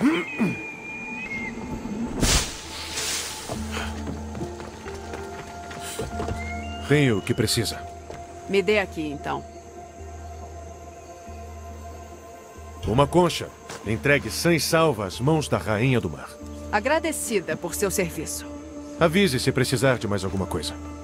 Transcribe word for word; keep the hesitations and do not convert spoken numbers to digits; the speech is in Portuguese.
Tenho o que precisa. Me dê aqui, então. Uma concha. Entregue sã e salva às mãos da Rainha do Mar. Agradecida por seu serviço. Avise se precisar de mais alguma coisa.